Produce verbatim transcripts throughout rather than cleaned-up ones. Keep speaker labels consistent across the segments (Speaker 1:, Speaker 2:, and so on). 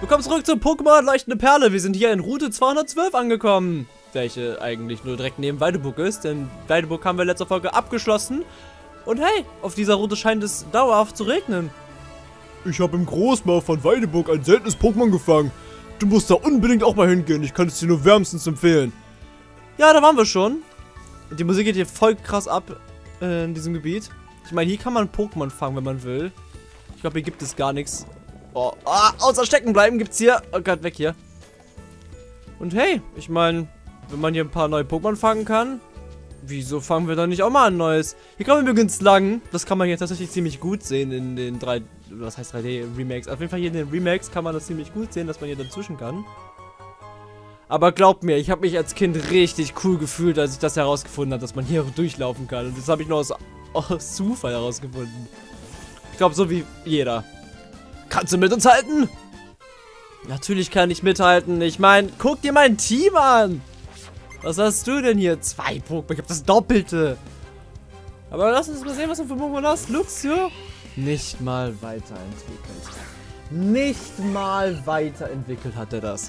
Speaker 1: Willkommen zurück zum Pokémon Leuchtende Perle. Wir sind hier in Route zweihundertzwölf angekommen, welche eigentlich nur direkt neben Weideburg ist, denn Weideburg haben wir in letzter Folge abgeschlossen. Und hey, auf dieser Route scheint es dauerhaft zu regnen.
Speaker 2: Ich habe im Großmaul von Weideburg ein seltenes Pokémon gefangen. Du musst da unbedingt auch mal hingehen. Ich kann es dir nur wärmstens empfehlen.
Speaker 1: Ja, da waren wir schon. Die Musik geht hier voll krass ab äh, in diesem Gebiet. Ich meine, hier kann man Pokémon fangen, wenn man will. Ich glaube, hier gibt es gar nichts. Oh, ah, außer stecken bleiben gibt's hier. Oh Gott, weg hier. Und hey, ich meine, wenn man hier ein paar neue Pokémon fangen kann, wieso fangen wir dann nicht auch mal ein neues? Hier kann man übrigens lang. Das kann man jetzt tatsächlich ziemlich gut sehen in den drei, was heißt drei D Remakes. Auf jeden Fall hier in den Remakes kann man das ziemlich gut sehen, dass man hier dazwischen kann. Aber glaubt mir, ich habe mich als Kind richtig cool gefühlt, als ich das herausgefunden habe, dass man hier durchlaufen kann. Und das habe ich nur aus, aus Zufall herausgefunden. Ich glaube, so wie jeder. Kannst du mit uns halten? Natürlich kann ich mithalten. Ich meine, guck dir mein Team an. Was hast du denn hier? Zwei Pokémon. Ich hab das Doppelte. Aber lass uns mal sehen, was du für Pokémon hast. Luxio. Nicht mal weiterentwickelt. Nicht mal weiterentwickelt hat er das.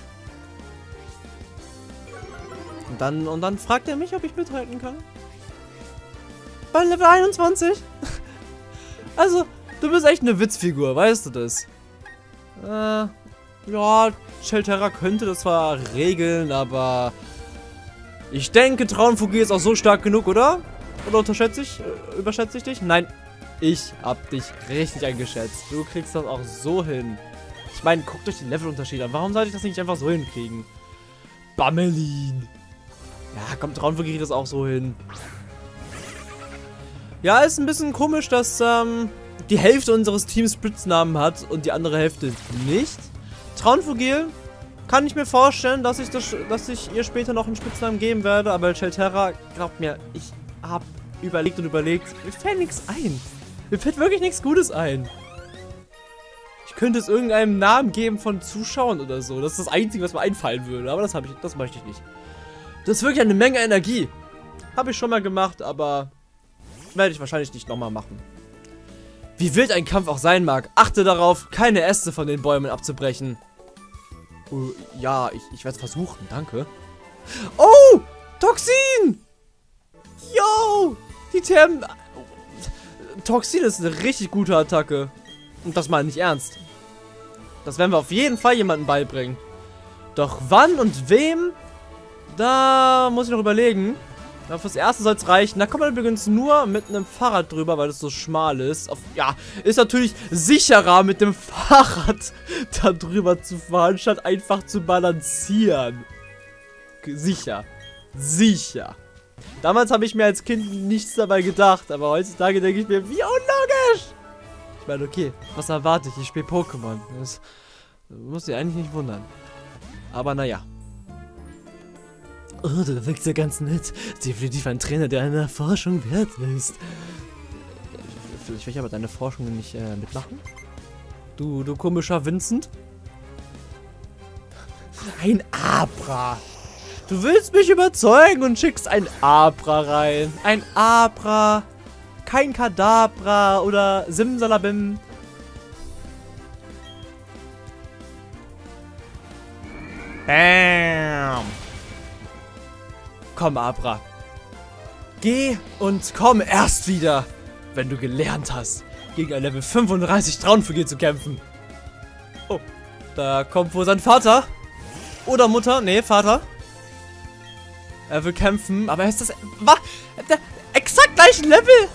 Speaker 1: Und dann, und dann fragt er mich, ob ich mithalten kann. Bei Level einundzwanzig. Also, du bist echt eine Witzfigur, weißt du das? Äh, ja, Shelterra könnte das zwar regeln, aber ich denke, Traunfugi ist auch so stark genug, oder? Oder unterschätze ich, äh, überschätze ich dich? Nein, ich hab dich richtig eingeschätzt. Du kriegst das auch so hin. Ich meine, guckt euch den Levelunterschied an. Warum sollte ich das nicht einfach so hinkriegen? Bammelin. Ja, komm, Traunfugi kriegt das auch so hin. Ja, ist ein bisschen komisch, dass, ähm, die Hälfte unseres Teams Spitznamen hat und die andere Hälfte nicht. Traunfugil kann ich mir vorstellen, dass ich, das, dass ich ihr später noch einen Spitznamen geben werde, aber Shelterra, glaubt mir, ich habe überlegt und überlegt, mir fällt nichts ein. Mir fällt wirklich nichts Gutes ein. Ich könnte es irgendeinem Namen geben von Zuschauern oder so. Das ist das Einzige, was mir einfallen würde, aber das, habe ich, das möchte ich nicht. Das ist wirklich eine Menge Energie. Habe ich schon mal gemacht, aber werde ich wahrscheinlich nicht nochmal machen. Wie wild ein Kampf auch sein mag, achte darauf, keine Äste von den Bäumen abzubrechen. Uh, ja, ich, ich werde es versuchen, danke. Oh, Toxin! Yo, die Thermen... Toxin ist eine richtig gute Attacke. Und das meine ich ernst. Das werden wir auf jeden Fall jemandem beibringen. Doch wann und wem? Da muss ich noch überlegen. Aber fürs Erste soll es reichen. Da kommt man übrigens nur mit einem Fahrrad drüber, weil es so schmal ist. Auf, ja, ist natürlich sicherer, mit dem Fahrrad da drüber zu fahren, statt einfach zu balancieren. Sicher. Sicher. Damals habe ich mir als Kind nichts dabei gedacht, aber heutzutage denke ich mir, wie unlogisch! Ich meine, okay, was erwarte ich? Ich spiele Pokémon. Das muss ich eigentlich nicht wundern. Aber naja. Oh, du wirkst ja ganz nett. Definitiv ein Trainer, der eine Forschung wert ist. Vielleicht will ich aber deine Forschung nicht äh, mitmachen? Du, du komischer Vincent? Ein Abra. Du willst mich überzeugen und schickst ein Abra rein. Ein Abra. Kein Kadabra oder Simsalabim. Bam. Komm, Abra. Geh und komm erst wieder, wenn du gelernt hast, gegen ein Level fünfunddreißig Traunfugi zu kämpfen. Oh, da kommt wohl sein Vater. Oder Mutter. Nee, Vater. Er will kämpfen, aber ist das... Was? Der exakt gleichen Level?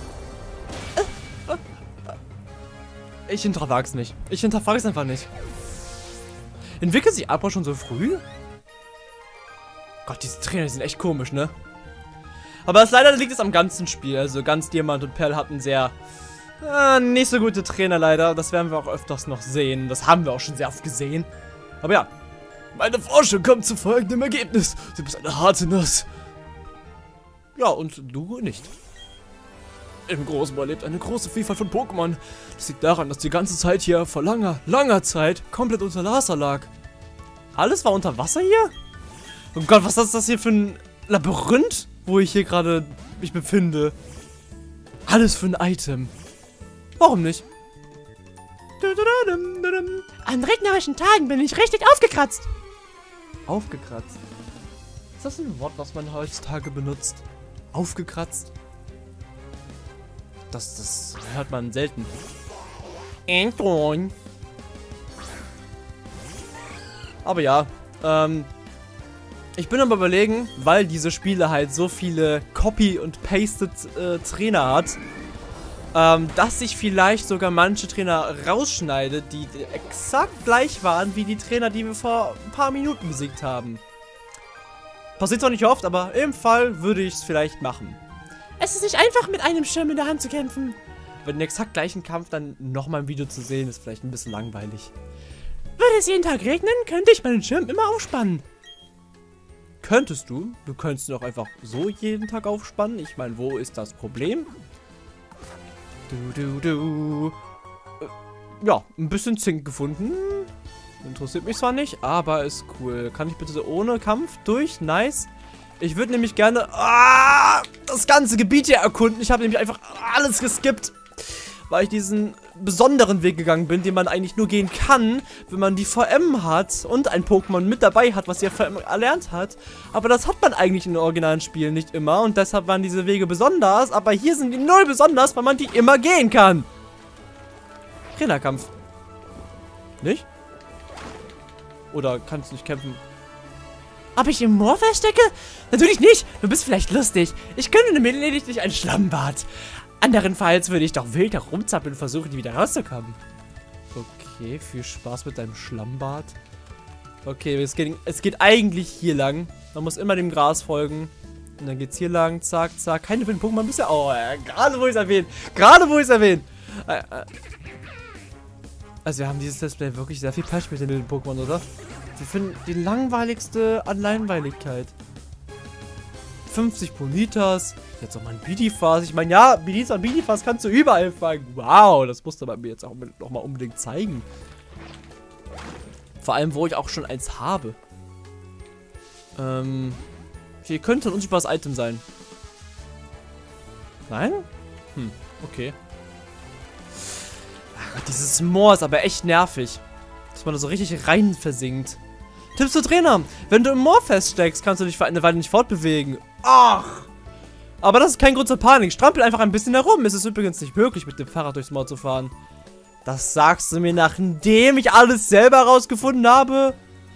Speaker 1: Ich hinterfrage es nicht. Ich hinterfrage es einfach nicht. Entwickelt sich Abra schon so früh? Gott, diese Trainer die sind echt komisch, ne? Aber es leider liegt es am ganzen Spiel. Also ganz Diamant und Perl hatten sehr äh, nicht so gute Trainer leider. Das werden wir auch öfters noch sehen. Das haben wir auch schon sehr oft gesehen. Aber ja, meine Forschung kommt zu folgendem Ergebnis. Du bist eine harte Nuss. Ja, und du nicht. Im Großmaul lebt eine große Vielfalt von Pokémon. Das liegt daran, dass die ganze Zeit hier vor langer, langer Zeit komplett unter Wasser lag. Alles war unter Wasser hier? Oh Gott, was ist das hier für ein Labyrinth, wo ich hier gerade mich befinde? Alles für ein Item. Warum nicht?
Speaker 3: An regnerischen Tagen bin ich richtig aufgekratzt.
Speaker 1: Aufgekratzt? Ist das ein Wort, was man heutzutage benutzt? Aufgekratzt? Das, das hört man selten. Aber ja, ähm, ich bin aber überlegen, weil diese Spiele halt so viele Copy- und Pasted-Trainer hat, ähm, dass ich vielleicht sogar manche Trainer rausschneide, die exakt gleich waren wie die Trainer, die wir vor ein paar Minuten besiegt haben. Passiert zwar nicht oft, aber im Fall würde ich es vielleicht machen.
Speaker 3: Es ist nicht einfach, mit einem Schirm in der Hand zu kämpfen.
Speaker 1: Bei den exakt gleichen Kampf dann nochmal im Video zu sehen, ist vielleicht ein bisschen langweilig.
Speaker 3: Würde es jeden Tag regnen, könnte ich meinen Schirm immer aufspannen.
Speaker 1: Könntest du? Du könntest ihn auch einfach so jeden Tag aufspannen. Ich meine, wo ist das Problem? Du, du, du. Äh, ja, ein bisschen Zink gefunden. Interessiert mich zwar nicht, aber ist cool. Kann ich bitte so ohne Kampf durch? Nice. Ich würde nämlich gerne ah, das ganze Gebiet hier erkunden. Ich habe nämlich einfach alles geskippt, weil ich diesen besonderen Weg gegangen bin, den man eigentlich nur gehen kann, wenn man die V M hat und ein Pokémon mit dabei hat, was die V M erlernt hat. Aber das hat man eigentlich in den originalen Spielen nicht immer und deshalb waren diese Wege besonders. Aber hier sind die null besonders, weil man die immer gehen kann. Trainerkampf. Nicht? Oder kannst du nicht kämpfen?
Speaker 3: Ob ich im Moor verstecke? Natürlich nicht. Du bist vielleicht lustig. Ich könnte mir lediglich ein Schlammbad. Anderenfalls würde ich doch wild herumzappeln und versuchen, wieder rauszukommen.
Speaker 1: Okay, viel Spaß mit deinem Schlammbad. Okay, es geht, es geht eigentlich hier lang. Man muss immer dem Gras folgen. Und dann geht's hier lang. Zack, zack. Keine wilden Pokémon bisher. Oh, ja, gerade wo ich es erwähne. Gerade wo ich es erwähne. Äh, äh. Also wir haben dieses Display wirklich sehr viel Pech mit den wilden Pokémon, oder? Wir finden die langweiligste an Langweiligkeit. fünfzig Ponitas. Jetzt auch mal ein Bidifas. Ich meine, ja, Bidifas und Bidifas kannst du überall fangen. Wow, das musste man mir jetzt auch noch mal unbedingt zeigen. Vor allem, wo ich auch schon eins habe. Ähm, hier könnte ein unsichtbares Item sein. Nein? Hm, okay. Ach, dieses Moor ist aber echt nervig. Dass man da so richtig rein versinkt. Tipps zu Trainer. Wenn du im Moor feststeckst, kannst du dich für eine Weile nicht fortbewegen. Ach! Aber das ist kein Grund zur Panik. Strampel einfach ein bisschen herum. Es ist übrigens nicht möglich, mit dem Fahrrad durchs Moor zu fahren. Das sagst du mir, nachdem ich alles selber herausgefunden habe?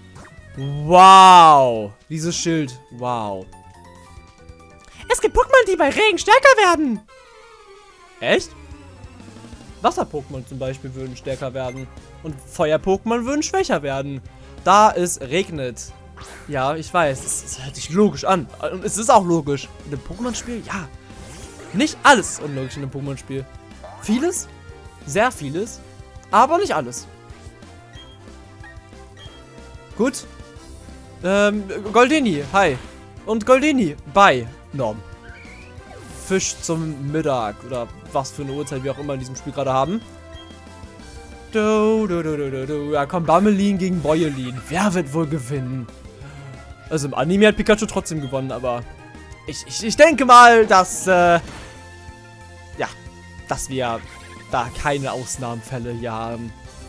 Speaker 1: Wow. Dieses Schild. Wow.
Speaker 3: Es gibt Pokémon, die bei Regen stärker werden.
Speaker 1: Echt? Wasser-Pokémon zum Beispiel würden stärker werden. Und Feuer-Pokémon würden schwächer werden. Da es regnet. Ja, ich weiß. Es, es hört sich logisch an. Und es ist auch logisch. In einem Pokémon-Spiel? Ja. Nicht alles ist unlogisch in einem Pokémon-Spiel. Vieles. Sehr vieles. Aber nicht alles. Gut. Ähm, Goldini. Hi. Und Goldini. Bye. Norm. Fisch zum Mittag. Oder was für eine Uhrzeit wir auch immer in diesem Spiel gerade haben. Du, du, du, du, du, du. Ja, komm, Bammelin gegen Boyelin. Wer wird wohl gewinnen? Also im Anime hat Pikachu trotzdem gewonnen, aber ich, ich, ich denke mal, dass, äh, ja, dass wir da keine Ausnahmefälle hier haben.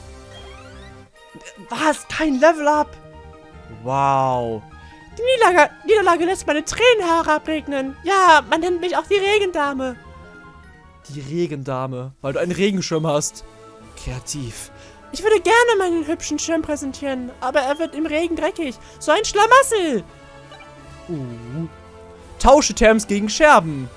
Speaker 1: Was? Kein Level-Up? Wow.
Speaker 3: Die Niederlage, Niederlage lässt meine Tränen herabregnen. Ja, man nennt mich auch die Regendame.
Speaker 1: Die Regendame, weil du einen Regenschirm hast. Kreativ.
Speaker 3: Ich würde gerne meinen hübschen Schirm präsentieren, aber er wird im Regen dreckig. So ein Schlamassel.
Speaker 1: Uh. Tausche Terms gegen Scherben.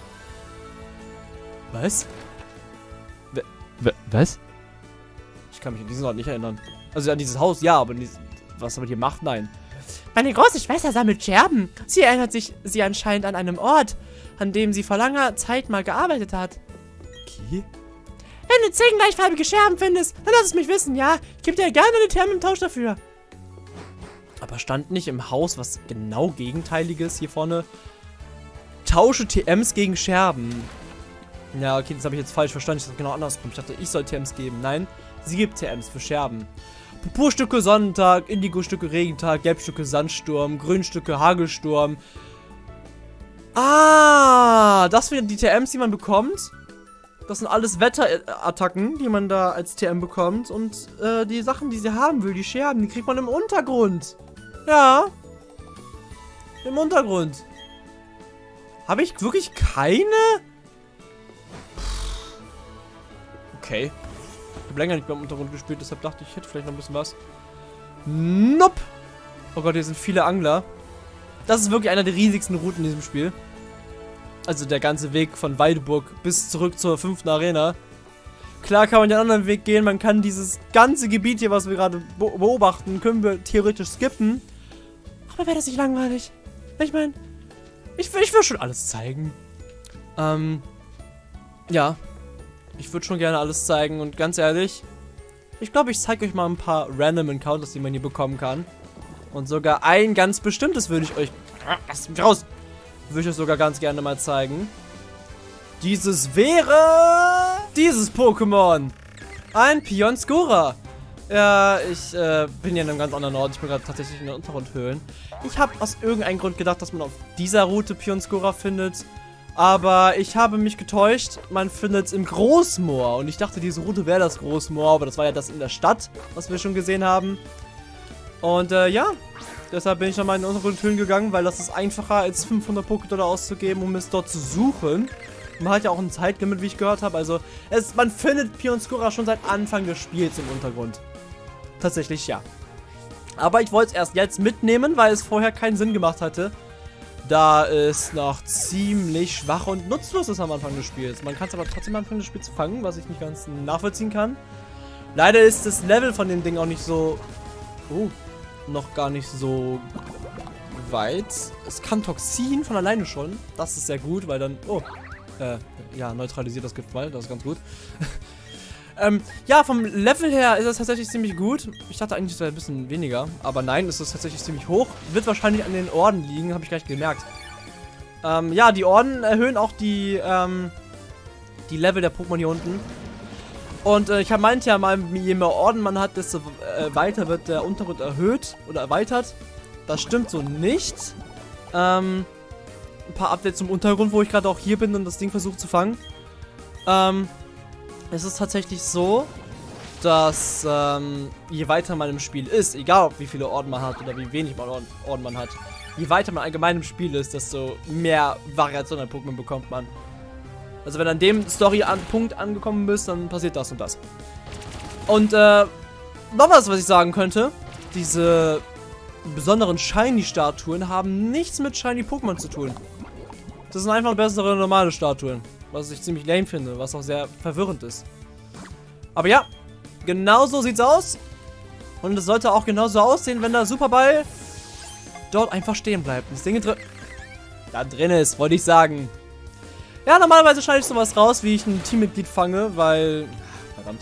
Speaker 1: Was? W w was? Ich kann mich an diesen Ort nicht erinnern. Also an dieses Haus, ja, aber dieses, was er mit hier macht, nein.
Speaker 3: Meine große Schwester sammelt Scherben. Sie erinnert sich sie anscheinend an einem Ort, an dem sie vor langer Zeit mal gearbeitet hat.
Speaker 1: Okay.
Speaker 3: Wenn du zehn gleichfarbige Scherben findest, dann lass es mich wissen, ja? Ich gebe dir gerne eine Term im Tausch dafür.
Speaker 1: Aber stand nicht im Haus was genau Gegenteiliges hier vorne? Tausche T Ms gegen Scherben. Ja, okay, das habe ich jetzt falsch verstanden. Ich dachte genau andersrum. Ich dachte, ich soll T Ms geben. Nein, sie gibt T Ms für Scherben. Purpurstücke Sonnentag, Indigo-Stücke Regentag, Gelbstücke Sandsturm, Grünstücke Hagelsturm. Ah, das sind die T Ms, die man bekommt. Das sind alles Wetterattacken, die man da als T M bekommt. Und äh, die Sachen, die sie haben will, die Scherben, die kriegt man im Untergrund. Ja. Im Untergrund. Habe ich wirklich keine? Okay. Ich habe länger nicht mehr im Untergrund gespielt, deshalb dachte ich, ich hätte vielleicht noch ein bisschen was. Nope. Oh Gott, hier sind viele Angler. Das ist wirklich einer der riesigsten Routen in diesem Spiel. Also der ganze Weg von Weideburg bis zurück zur fünften Arena. Klar kann man den anderen Weg gehen, man kann dieses ganze Gebiet hier, was wir gerade beobachten, können wir theoretisch skippen. Aber wäre das nicht langweilig? Ich meine, ich, ich will schon alles zeigen. Ähm, ja. Ich würde schon gerne alles zeigen und ganz ehrlich, ich glaube, ich zeige euch mal ein paar random Encounters, die man hier bekommen kann. Und sogar ein ganz bestimmtes würde ich euch... Lass mich raus! Würde ich euch sogar ganz gerne mal zeigen. Dieses wäre... Dieses Pokémon! Ein Pionscura! Ja, ich äh, bin ja in einem ganz anderen Ort. Ich bin gerade tatsächlich in den Untergrundhöhlen. Ich habe aus irgendeinem Grund gedacht, dass man auf dieser Route Pionscura findet. Aber ich habe mich getäuscht. Man findet es im Großmoor. Und ich dachte, diese Route wäre das Großmoor. Aber das war ja das in der Stadt, was wir schon gesehen haben. Und äh, ja. Deshalb bin ich nochmal in den Untergrundhöhlen gegangen. Weil das ist einfacher, als fünfhundert Pokédollar auszugeben, um es dort zu suchen. Man hat ja auch ein Zeitlimit, wie ich gehört habe. Also, es, man findet Pionscura schon seit Anfang des Spiels im Untergrund. Tatsächlich, ja. Aber ich wollte es erst jetzt mitnehmen, weil es vorher keinen Sinn gemacht hatte. Da es noch ziemlich schwach und nutzlos ist am Anfang des Spiels. Man kann es aber trotzdem am Anfang des Spiels fangen, was ich nicht ganz nachvollziehen kann. Leider ist das Level von dem Ding auch nicht so... Oh, noch gar nicht so weit. Es kann Toxin von alleine schon. Das ist sehr gut, weil dann... Oh, äh, ja, neutralisiert das Gift mal. Das ist ganz gut. ähm, ja, vom Level her ist es tatsächlich ziemlich gut. Ich dachte eigentlich, es wäre ein bisschen weniger. Aber nein, es ist tatsächlich ziemlich hoch. Wird wahrscheinlich an den Orden liegen, habe ich gleich gemerkt. Ähm, ja, die Orden erhöhen auch die, ähm, die Level der Pokémon hier unten. Und äh, ich meinte ja mal, je mehr Orden man hat, desto äh, weiter wird der Untergrund erhöht oder erweitert. Das stimmt so nicht. Ähm, ein paar Updates zum Untergrund, wo ich gerade auch hier bin und das Ding versuche zu fangen. Ähm, es ist tatsächlich so, dass ähm, je weiter man im Spiel ist, egal wie viele Orden man hat oder wie wenig Orden, Orden man hat, je weiter man allgemein im Spiel ist, desto mehr Variation an Pokémon bekommt man. Also wenn an dem Story-Punkt angekommen bist, dann passiert das und das. Und äh, noch was, was ich sagen könnte, diese besonderen Shiny-Statuen haben nichts mit Shiny-Pokémon zu tun. Das sind einfach bessere normale Statuen, was ich ziemlich lame finde, was auch sehr verwirrend ist. Aber ja, genau so sieht's aus. Und es sollte auch genauso aussehen, wenn der Superball dort einfach stehen bleibt. Das Ding drin, da drin ist, wollte ich sagen. Ja, normalerweise schneide ich sowas raus, wie ich ein Teammitglied fange, weil... Verdammt.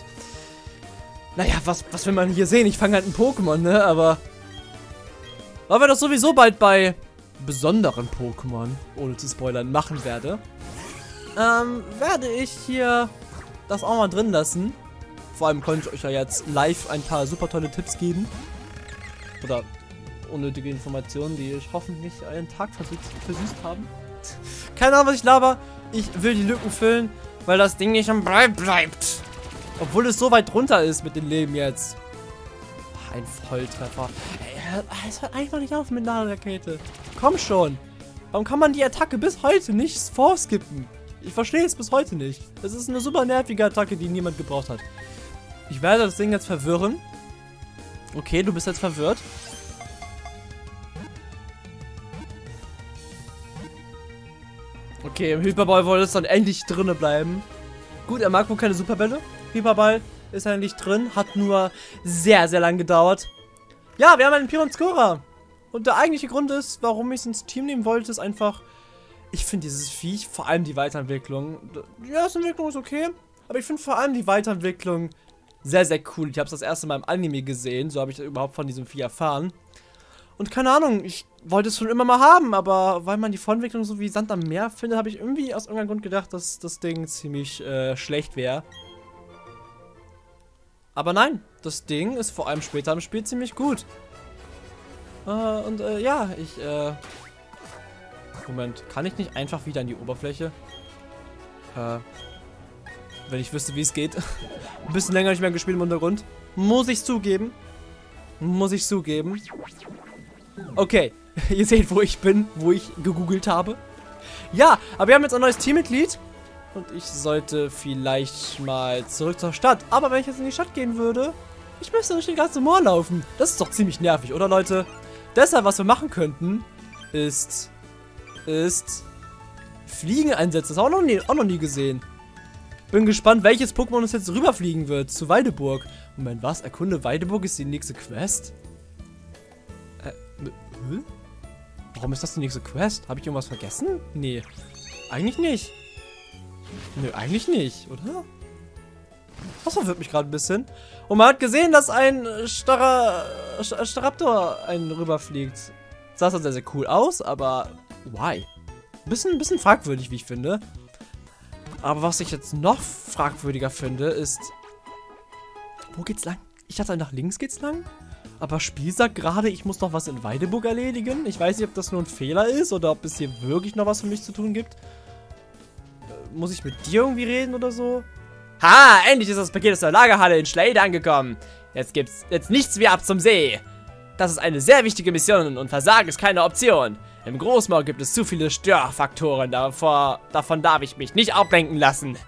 Speaker 1: Naja, was, was will man hier sehen? Ich fange halt ein Pokémon, ne? Aber... Weil wir das sowieso bald bei besonderen Pokémon, ohne zu spoilern, machen werde, ähm, werde ich hier das auch mal drin lassen. Vor allem konnte ich euch ja jetzt live ein paar super tolle Tipps geben. Oder unnötige Informationen, die ich hoffentlich einen Tag versüßt, versüßt haben. Keine Ahnung, was ich laber. Ich will die Lücken füllen, weil das Ding nicht am Ball bleibt. Obwohl es so weit runter ist mit dem Leben jetzt. Ein Volltreffer. Ey, es hört einfach nicht auf mit einer Rakete. Komm schon. Warum kann man die Attacke bis heute nicht vorskippen? Ich verstehe es bis heute nicht. Das ist eine super nervige Attacke, die niemand gebraucht hat. Ich werde das Ding jetzt verwirren. Okay, du bist jetzt verwirrt. Okay, im Hyperball wollte es dann endlich drinne bleiben. Gut, er mag wohl keine Superbälle. Hyperball ist eigentlich drin, hat nur sehr, sehr lang gedauert. Ja, wir haben einen Pionscura. Und der eigentliche Grund ist, warum ich es ins Team nehmen wollte, ist einfach, ich finde dieses Viech, vor allem die Weiterentwicklung, die erste Entwicklung ist okay, aber ich finde vor allem die Weiterentwicklung sehr, sehr cool. Ich habe es das erste Mal im Anime gesehen, so habe ich überhaupt von diesem Vieh erfahren. Und keine Ahnung, ich wollte es schon immer mal haben, aber weil man die Vorentwicklung so wie Sand am Meer findet, habe ich irgendwie aus irgendeinem Grund gedacht, dass das Ding ziemlich äh, schlecht wäre. Aber nein, das Ding ist vor allem später im Spiel ziemlich gut. Äh, und äh, ja, ich, äh... Moment, kann ich nicht einfach wieder an die Oberfläche? Äh... Wenn ich wüsste, wie es geht. Ein bisschen länger nicht mehr gespielt im Untergrund. Muss ich zugeben. Muss ich zugeben. Okay, ihr seht, wo ich bin, wo ich gegoogelt habe. Ja, aber wir haben jetzt ein neues Teammitglied. Und ich sollte vielleicht mal zurück zur Stadt. Aber wenn ich jetzt in die Stadt gehen würde, ich müsste durch den ganzen Moor laufen. Das ist doch ziemlich nervig, oder Leute? Deshalb, was wir machen könnten, ist... Ist... Fliegen einsetzen. Das haben wir auch noch nie, auch noch nie gesehen. Bin gespannt, welches Pokémon uns jetzt rüberfliegen wird zu Weideburg. Moment, was? Erkunde Weideburg ist die nächste Quest? Äh, hä? Warum ist das die nächste Quest? Habe ich irgendwas vergessen? Nee. Eigentlich nicht. Nö, eigentlich nicht, oder? Das verwirrt mich gerade ein bisschen. Und man hat gesehen, dass ein Stara Staraptor einen rüberfliegt. Sah dann sehr, sehr cool aus, aber why? Bisschen, bisschen fragwürdig, wie ich finde. Aber was ich jetzt noch fragwürdiger finde, ist... Wo geht's lang? Ich dachte, nach links geht's lang. Aber Spiel sagt gerade, ich muss noch was in Weideburg erledigen. Ich weiß nicht, ob das nur ein Fehler ist oder ob es hier wirklich noch was für mich zu tun gibt. Äh, muss ich mit dir irgendwie reden oder so? Ha, endlich ist das Paket aus der Lagerhalle in Schleide angekommen. Jetzt gibt's jetzt nichts wie ab zum See. Das ist eine sehr wichtige Mission und Versagen ist keine Option. Im Großmaul gibt es zu viele Störfaktoren, davor, davon darf ich mich nicht ablenken lassen.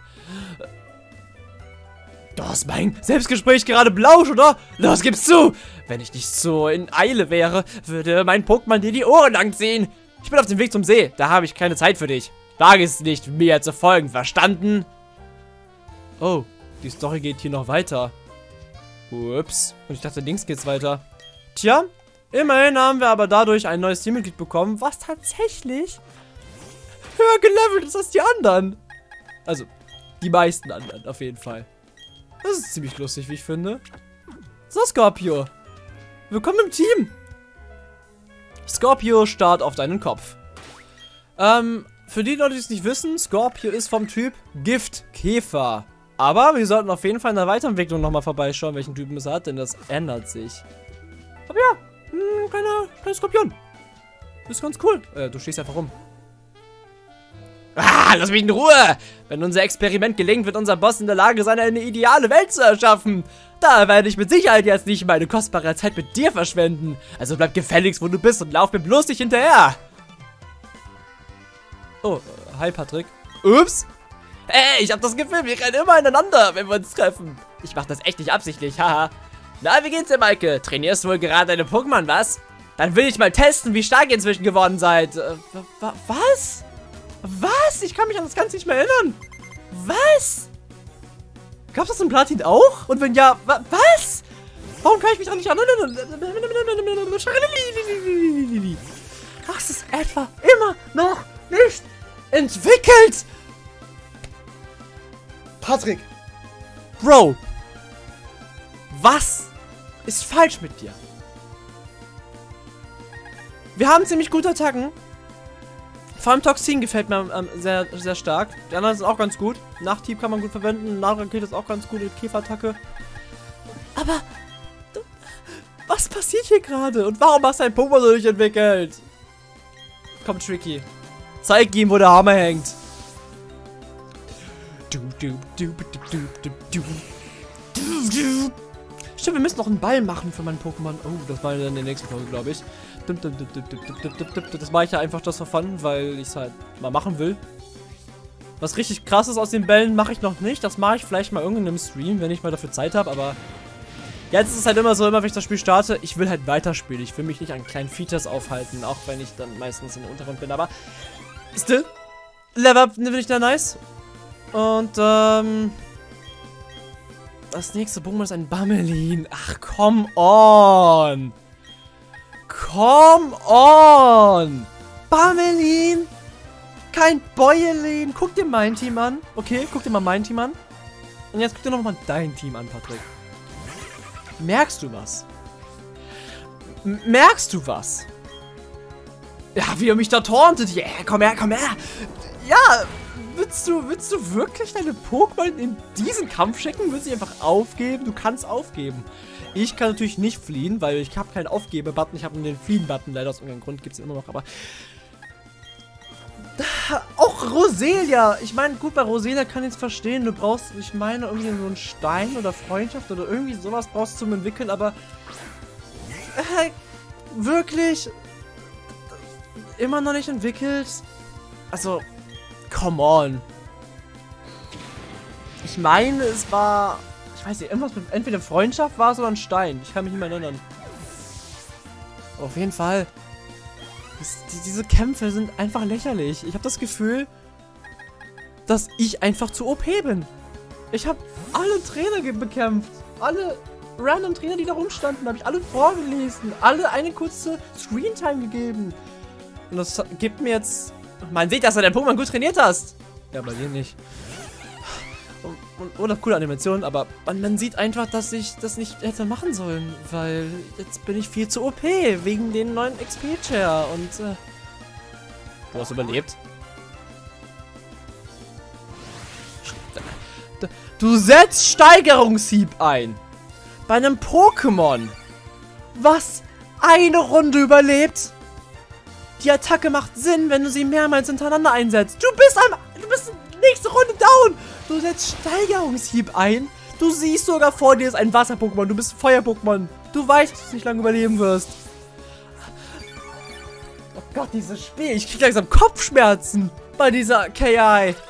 Speaker 1: Du hast mein Selbstgespräch gerade belauscht, oder? Los, gib's zu! Wenn ich nicht so in Eile wäre, würde mein Pokémon dir die Ohren langziehen. Ich bin auf dem Weg zum See, da habe ich keine Zeit für dich. Wage es nicht, mir zu folgen, verstanden? Oh, die Story geht hier noch weiter. Ups, und ich dachte, links geht's weiter. Tja, immerhin haben wir aber dadurch ein neues Teammitglied bekommen, was tatsächlich höher gelevelt ist als die anderen. Also, die meisten anderen auf jeden Fall. Das ist ziemlich lustig, wie ich finde. So, Scorpio. Willkommen im Team. Scorpio, Start auf deinen Kopf. Ähm, für die Leute, die es nicht wissen, Scorpio ist vom Typ Giftkäfer. Aber wir sollten auf jeden Fall in der Weiterentwicklung nochmal vorbeischauen, welchen Typen es hat, denn das ändert sich. Aber ja, ein kleiner, kleiner Skorpion. Ist ganz cool. Äh, du stehst einfach rum. Ah, lass mich in Ruhe! Wenn unser Experiment gelingt, wird unser Boss in der Lage sein, eine ideale Welt zu erschaffen. Da werde ich mit Sicherheit jetzt nicht meine kostbare Zeit mit dir verschwenden. Also bleib gefälligst, wo du bist und lauf mir bloß nicht hinterher. Oh, äh, hi Patrick. Ups. Hey, ich hab das Gefühl, wir rennen immer ineinander, wenn wir uns treffen. Ich mach das echt nicht absichtlich, haha. Na, wie geht's dir, Maike? Trainierst du wohl gerade deine Pokémon, was? Dann will ich mal testen, wie stark ihr inzwischen geworden seid. Äh, was? Was? Ich kann mich an das Ganze nicht mehr erinnern. Was? Gab's das in Platin auch? Und wenn ja, wa was? Warum kann ich mich daran nicht erinnern? Ach, es ist etwa immer noch nicht entwickelt. Patrick. Bro. Was ist falsch mit dir? Wir haben ziemlich gute Attacken. Vor allem Toxin gefällt mir ähm, sehr, sehr stark. Die anderen sind auch ganz gut. Nachthieb kann man gut verwenden. Nachrakete ist auch ganz gut. Die Käferattacke. Aber was passiert hier gerade? Und warum hast du dein Pokémon so nicht entwickelt? Komm, Tricky. Zeig ihm, wo der Hammer hängt. Stimmt, wir müssen noch einen Ball machen für meinen Pokémon. Oh, das war dann in der nächsten Folge, glaube ich. Das mache ich ja einfach das for fun, weil ich es halt mal machen will. Was richtig krass ist aus den Bällen, mache ich noch nicht. Das mache ich vielleicht mal irgendeinem Stream, wenn ich mal dafür Zeit habe. Aber jetzt ist es halt immer so, immer wenn ich das Spiel starte, ich will halt weiterspielen. Ich will mich nicht an kleinen Features aufhalten, auch wenn ich dann meistens in der Untergrund bin. Aber still, Level Up finde ich da nice. Und ähm... das nächste Pokémon ist ein Bammelin. Ach, come on. Come on. Bammelin. Kein Bäuerlin. Guck dir mein Team an. Okay, guck dir mal mein Team an. Und jetzt guck dir nochmal dein Team an, Patrick. Merkst du was? M merkst du was? Ja, wie er mich da tauntet. Yeah, komm her, komm her. Ja, willst du, willst du wirklich deine Pokémon in diesen Kampf schicken? Willst du einfach aufgeben? Du kannst aufgeben. Ich kann natürlich nicht fliehen, weil ich habe keinen Aufgebe-Button. Ich habe nur den Fliehen-Button. Leider aus irgendeinem Grund gibt es immer noch, aber... Auch Roselia. Ich meine, gut, bei Roselia kann ich es verstehen. Du brauchst, ich meine, irgendwie so einen Stein oder Freundschaft oder irgendwie sowas brauchst du zum Entwickeln, aber äh, wirklich immer noch nicht entwickelt. Also, come on. Ich meine, es war, ich weiß nicht, irgendwas mit, entweder Freundschaft war es oder ein Stein. Ich kann mich nicht mehr erinnern. Auf jeden Fall. Das, die, diese Kämpfe sind einfach lächerlich. Ich habe das Gefühl, dass ich einfach zu O P bin. Ich habe alle Trainer bekämpft. Alle random Trainer, die da rumstanden, habe ich alle vorgelesen. Alle eine kurze Screentime gegeben. Und das gibt mir jetzt... Man sieht, dass du dein Pokémon gut trainiert hast. Ja, bei dir nicht. Und, und, oder coole Animationen, aber man, man sieht einfach, dass ich das nicht hätte machen sollen, weil jetzt bin ich viel zu O P wegen den neuen X P-Chair und äh, du hast überlebt. Du setzt Steigerungshieb ein bei einem Pokémon, was eine Runde überlebt. Die Attacke macht Sinn, wenn du sie mehrmals hintereinander einsetzt. Du bist am, du bist nächste Runde down. Du setzt Steigerungshieb ein. Du siehst sogar vor dir ist ein Wasser-Pokémon. Du bist Feuer-Pokémon. Du weißt, dass du nicht lange überleben wirst. Oh Gott, dieses Spiel. Ich krieg langsam Kopfschmerzen bei dieser K I.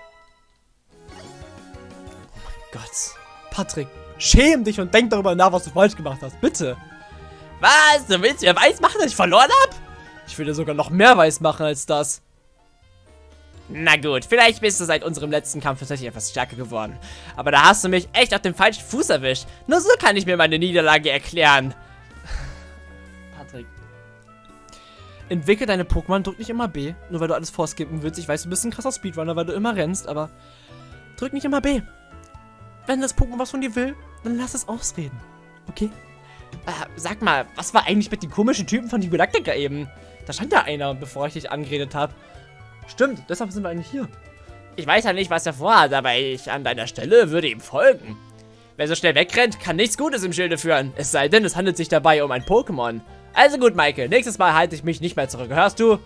Speaker 1: Oh mein Gott. Patrick, schäm dich und denk darüber nach, was du falsch gemacht hast. Bitte. Was? Du willst mir weiß machen, dass ich verloren habe? Ich will dir sogar noch mehr weiß machen als das. Na gut, vielleicht bist du seit unserem letzten Kampf tatsächlich etwas stärker geworden. Aber da hast du mich echt auf dem falschen Fuß erwischt. Nur so kann ich mir meine Niederlage erklären. Patrick. Entwickle deine Pokémon, drück nicht immer B. Nur weil du alles vorskippen willst. Ich weiß, du bist ein krasser Speedrunner, weil du immer rennst, aber drück nicht immer B. Wenn das Pokémon was von dir will, dann lass es ausreden. Okay? Äh, sag mal, was war eigentlich mit den komischen Typen von die Galactica eben? Da stand ja einer, bevor ich dich angeredet habe. Stimmt, deshalb sind wir eigentlich hier. Ich weiß ja nicht, was er vorhat, aber ich an deiner Stelle würde ihm folgen. Wer so schnell wegrennt, kann nichts Gutes im Schilde führen. Es sei denn, es handelt sich dabei um ein Pokémon. Also gut, Michael, nächstes Mal halte ich mich nicht mehr zurück. Hörst du?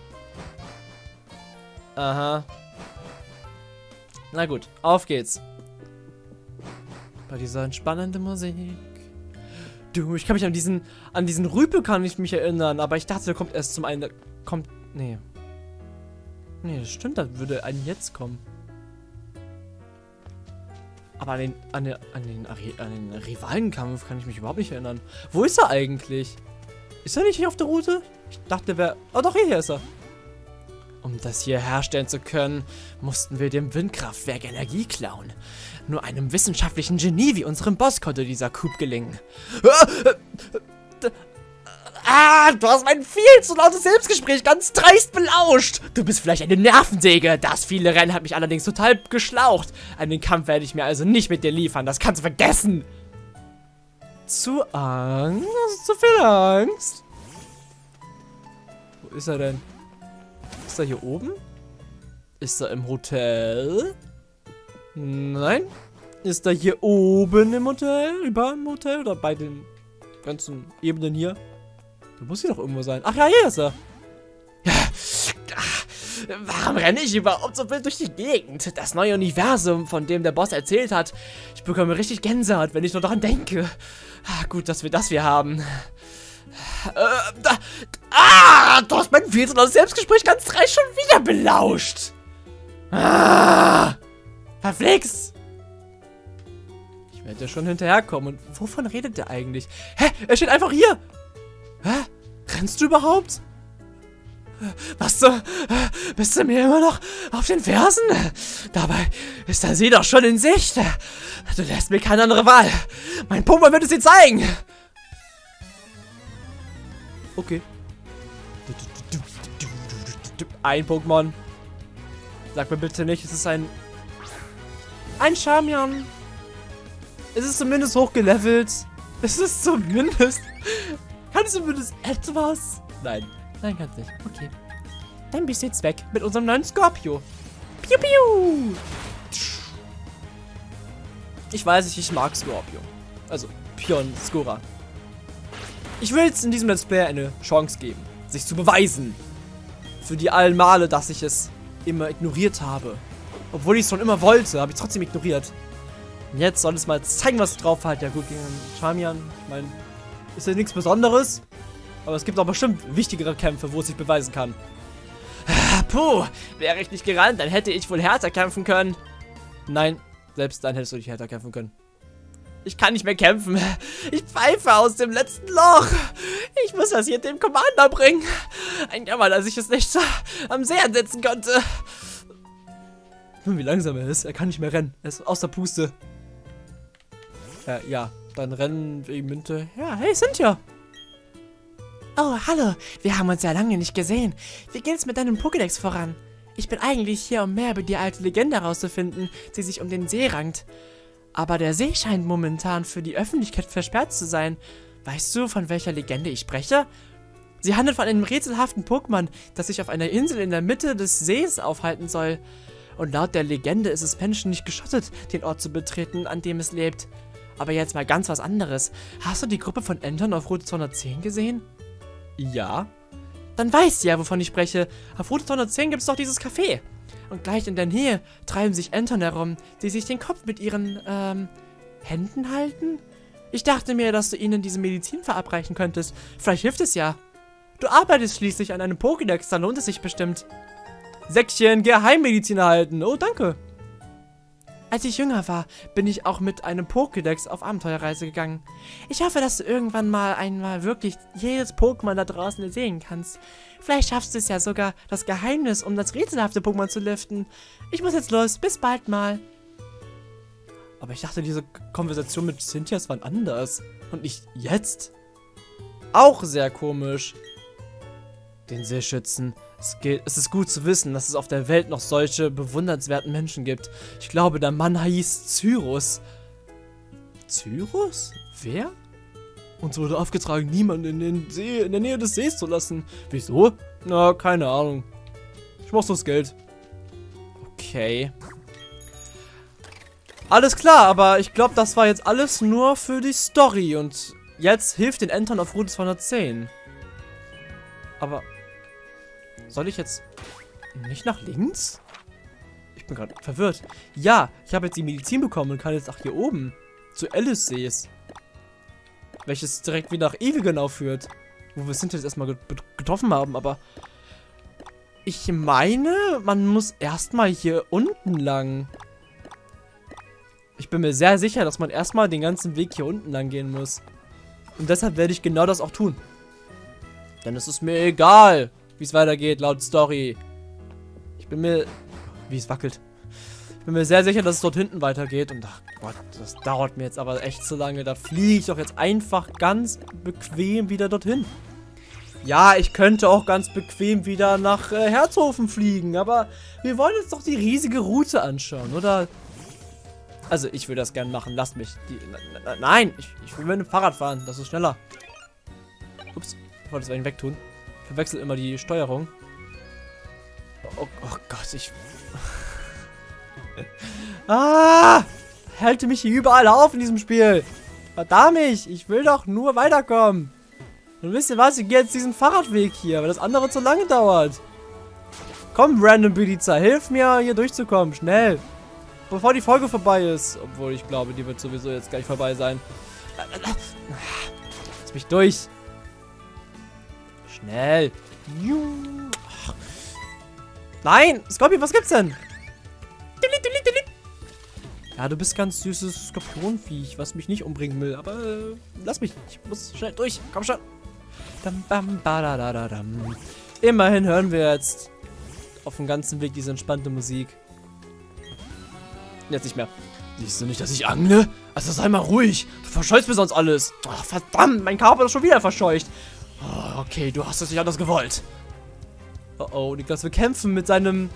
Speaker 1: Aha. Na gut, auf geht's. Bei dieser entspannenden Musik. Du, ich kann mich an diesen, an diesen Rüpel kann ich mich erinnern, aber ich dachte, der kommt erst zum einen, kommt, nee. Nee, das stimmt, das würde einen jetzt kommen. Aber an den, an den, an den, an den Rivalenkampf kann ich mich überhaupt nicht erinnern. Wo ist er eigentlich? Ist er nicht hier auf der Route? Ich dachte, der wäre, oh doch, hier ist er. Um das hier herstellen zu können, mussten wir dem Windkraftwerk Energie klauen. Nur einem wissenschaftlichen Genie wie unserem Boss konnte dieser Coup gelingen. Ah, du hast mein viel zu lautes Selbstgespräch ganz dreist belauscht. Du bist vielleicht eine Nervensäge. Das viele Rennen hat mich allerdings total geschlaucht. Einen Kampf werde ich mir also nicht mit dir liefern. Das kannst du vergessen. Zu Angst? Hast du zu viel Angst? Wo ist er denn? Ist er hier oben? Ist er im Hotel? Nein. Ist er hier oben im Hotel? Über im Hotel? Oder bei den ganzen Ebenen hier? Der muss hier doch irgendwo sein. Ach ja, hier ist er. Ja. Ach, warum renne ich überhaupt so wild durch die Gegend? Das neue Universum, von dem der Boss erzählt hat. Ich bekomme richtig Gänsehaut, wenn ich nur daran denke. Ah, gut, dass wir das hier haben. Äh, da, ah, du hast mein viel aus Selbstgespräch ganz dreist schon wieder belauscht. Ah, verflixt. Ich werde ja schon hinterherkommen. Und wovon redet der eigentlich? Hä? Er steht einfach hier. Hä? Rennst du überhaupt? Was so? Bist du mir immer noch auf den Fersen? Dabei ist der See doch schon in Sicht. Du lässt mir keine andere Wahl. Mein Pokémon wird es dir zeigen. Okay. Ein Pokémon. Sag mir bitte nicht, es ist ein... Ein Charmian. Es ist zumindest hochgelevelt. Es ist zumindest... Kannst du zumindest etwas? Nein. Nein, kannst nicht. Okay. Dann bist du jetzt weg mit unserem neuen Scorpio. Piu, piu. Ich weiß nicht, ich mag Scorpio. Also, Pion, Skora. Ich will jetzt in diesem Let's Play eine Chance geben, sich zu beweisen. Für die allen Male, dass ich es immer ignoriert habe. Obwohl ich es schon immer wollte, habe ich trotzdem ignoriert. Und jetzt soll es mal zeigen, was es drauf hat. Ja gut, gegen Charmian, ich meine, ist ja nichts Besonderes. Aber es gibt auch bestimmt wichtigere Kämpfe, wo es sich beweisen kann.
Speaker 3: Puh, wäre ich nicht gerannt, dann hätte ich wohl härter kämpfen können.
Speaker 1: Nein, selbst dann hättest du nicht härter kämpfen können.
Speaker 3: Ich kann nicht mehr kämpfen. Ich pfeife aus dem letzten Loch. Ich muss das hier dem Commander bringen. Ein Jammer, dass ich es nicht so am See ansetzen konnte.
Speaker 1: Wie langsam er ist. Er kann nicht mehr rennen. Er ist aus der Puste. Äh, ja, dann rennen wir ihm hinterher. Ja, hey, Cynthia.
Speaker 3: Oh, hallo. Wir haben uns ja lange nicht gesehen. Wie geht's mit deinem Pokédex voran? Ich bin eigentlich hier, um mehr über die alte Legende herauszufinden, die sich um den See rankt. Aber der See scheint momentan für die Öffentlichkeit versperrt zu sein. Weißt du, von welcher Legende ich spreche? Sie handelt von einem rätselhaften Pokémon, das sich auf einer Insel in der Mitte des Sees aufhalten soll. Und laut der Legende ist es Menschen nicht gestattet, den Ort zu betreten, an dem es lebt. Aber jetzt mal ganz was anderes. Hast du die Gruppe von Entern auf Route zweihundertzehn gesehen?
Speaker 1: Ja.
Speaker 3: Dann weißt du ja, wovon ich spreche. Auf Route zweihundertzehn gibt es doch dieses Café. Und gleich in der Nähe treiben sich Entern herum, die sich den Kopf mit ihren, ähm, Händen halten? Ich dachte mir, dass du ihnen diese Medizin verabreichen könntest. Vielleicht hilft es ja. Du arbeitest schließlich an einem Pokédex, da lohnt es sich bestimmt.
Speaker 1: Säckchen Geheimmedizin erhalten. Oh, danke.
Speaker 3: Als ich jünger war, bin ich auch mit einem Pokédex auf Abenteuerreise gegangen. Ich hoffe, dass du irgendwann mal einmal wirklich jedes Pokémon da draußen sehen kannst. Vielleicht schaffst du es ja sogar, das Geheimnis um das rätselhafte Pokémon zu lüften. Ich muss jetzt los, bis bald mal.
Speaker 1: Aber ich dachte, diese Konversation mit Cynthia war anders. Und nicht jetzt. Auch sehr komisch. Den Seeschützen. Es, geht, es ist gut zu wissen, dass es auf der Welt noch solche bewundernswerten Menschen gibt. Ich glaube, der Mann hieß Cyrus. Cyrus? Wer? Uns wurde aufgetragen, niemanden in, den See, in der Nähe des Sees zu lassen. Wieso? Na, keine Ahnung. Ich mach so das Geld. Okay. Alles klar, aber ich glaube, das war jetzt alles nur für die Story. Und jetzt hilft den Entern auf Route zweihundertzehn. Aber... soll ich jetzt nicht nach links? Ich bin gerade verwirrt. Ja, ich habe jetzt die Medizin bekommen und kann jetzt auch hier oben zu Alice Sees. Welches direkt wieder nach Ewigenau führt. Wo wir sind jetzt erstmal getroffen haben, aber... ich meine, man muss erstmal hier unten lang. Ich bin mir sehr sicher, dass man erstmal den ganzen Weg hier unten lang gehen muss. Und deshalb werde ich genau das auch tun. Denn es ist mir egal, wie es weitergeht, laut Story. Ich bin mir... wie es wackelt. Ich bin mir sehr sicher, dass es dort hinten weitergeht. Und ach Gott, das dauert mir jetzt aber echt zu lange. Da fliege ich doch jetzt einfach ganz bequem wieder dorthin. Ja, ich könnte auch ganz bequem wieder nach äh, Herzhofen fliegen. Aber wir wollen uns doch die riesige Route anschauen, oder? Also, ich will das gerne machen. Lasst mich. Die, nein, ich, ich will mit dem Fahrrad fahren. Das ist schneller. Ups, ich wollte es eigentlich wegtun. Verwechsel immer die Steuerung. Oh, oh Gott, ich... ah! Halte mich hier überall auf in diesem Spiel. Verdammt, ich will doch nur weiterkommen. Und wisst ihr was? Ich gehe jetzt diesen Fahrradweg hier, weil das andere zu lange dauert. Komm, Random Bediza, hilf mir hier durchzukommen. Schnell. Bevor die Folge vorbei ist. Obwohl, ich glaube, die wird sowieso jetzt gleich vorbei sein. Lass mich durch. Schnell. Nein! Scorpion, was gibt's denn? Ja, du bist ganz süßes Skorpionviech, was mich nicht umbringen will. Aber äh, lass mich. Ich muss schnell durch. Komm schon. Immerhin hören wir jetzt auf dem ganzen Weg diese entspannte Musik. Jetzt nicht mehr. Siehst du nicht, dass ich angle? Also sei mal ruhig. Du verscheuchst mir sonst alles. Oh, verdammt, mein Körper ist schon wieder verscheucht. Oh, okay, du hast es nicht anders gewollt. Oh oh, Niklas, wir kämpfen mit seinem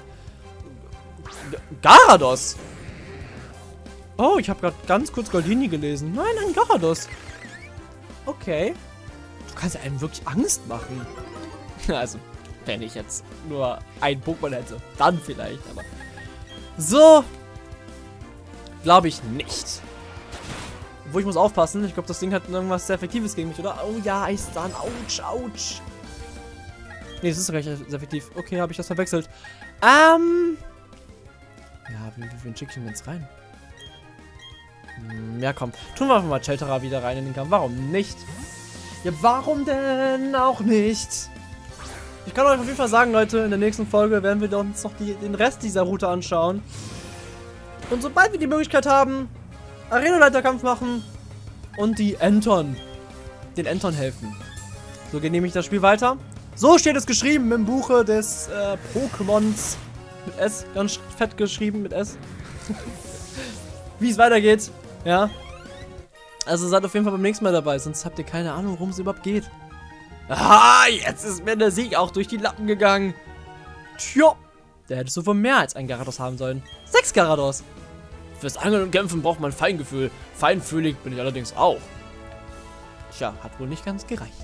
Speaker 1: Garados. Oh, ich habe gerade ganz kurz Goldini gelesen. Nein, ein Garados. Okay. Du kannst ja einem wirklich Angst machen. Also, wenn ich jetzt nur ein Pokémon hätte, dann vielleicht, aber... So. Glaube ich nicht. Wo ich muss aufpassen. Ich glaube, das Ding hat irgendwas sehr Effektives gegen mich, oder? Oh ja, Eiszahn. Autsch, autsch. Nee, das ist recht sehr effektiv. Okay, habe ich das verwechselt. Ähm. Ja, wie, wie, wen schicke ich denn jetzt rein? Hm, ja, komm. Tun wir einfach mal Cheltera wieder rein in den Kampf. Warum nicht? Ja, warum denn auch nicht? Ich kann euch auf jeden Fall sagen, Leute, in der nächsten Folge werden wir uns noch die, den Rest dieser Route anschauen. Und sobald wir die Möglichkeit haben, Arenaleiterkampf machen und die Enton, den Enton helfen. So geht nämlich das Spiel weiter. So steht es geschrieben im Buche des äh, Pokémons mit S, ganz fett geschrieben mit S. Wie es weitergeht, ja. Also seid auf jeden Fall beim nächsten Mal dabei, sonst habt ihr keine Ahnung, worum es überhaupt geht. Ah, jetzt ist mir der Sieg auch durch die Lappen gegangen. Tja, der hättest du wohl mehr als ein Gyarados haben sollen. Sechs Gyarados. Fürs Angeln und Kämpfen braucht man Feingefühl. Feinfühlig bin ich allerdings auch. Tja, hat wohl nicht ganz gereicht.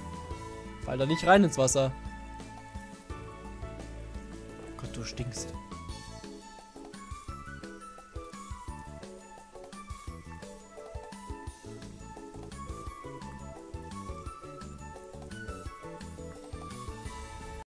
Speaker 1: Fall da nicht rein ins Wasser. Oh Gott, du stinkst.